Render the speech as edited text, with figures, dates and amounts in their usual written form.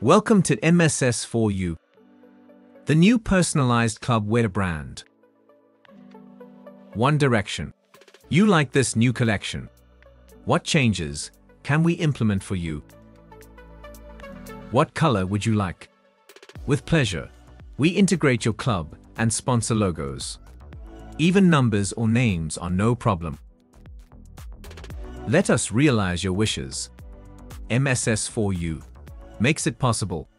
Welcome to MSS4YOU, the new personalized clubwear brand. One Direction. You like this new collection? What changes can we implement for you? What color would you like? With pleasure, we integrate your club and sponsor logos. Even numbers or names are no problem. Let us realize your wishes. MSS4YOU makes it possible.